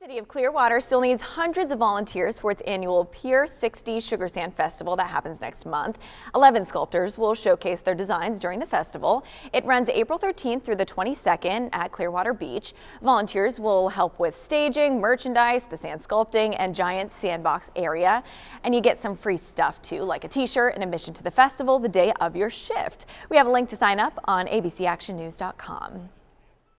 The City of Clearwater still needs hundreds of volunteers for its annual Pier 60 Sugar Sand Festival that happens next month. 11 sculptors will showcase their designs during the festival. It runs April 13th through the 22nd at Clearwater Beach. Volunteers will help with staging, merchandise, the sand sculpting, and giant sandbox area. And you get some free stuff too, like a t-shirt and admission to the festival the day of your shift. We have a link to sign up on abcactionnews.com.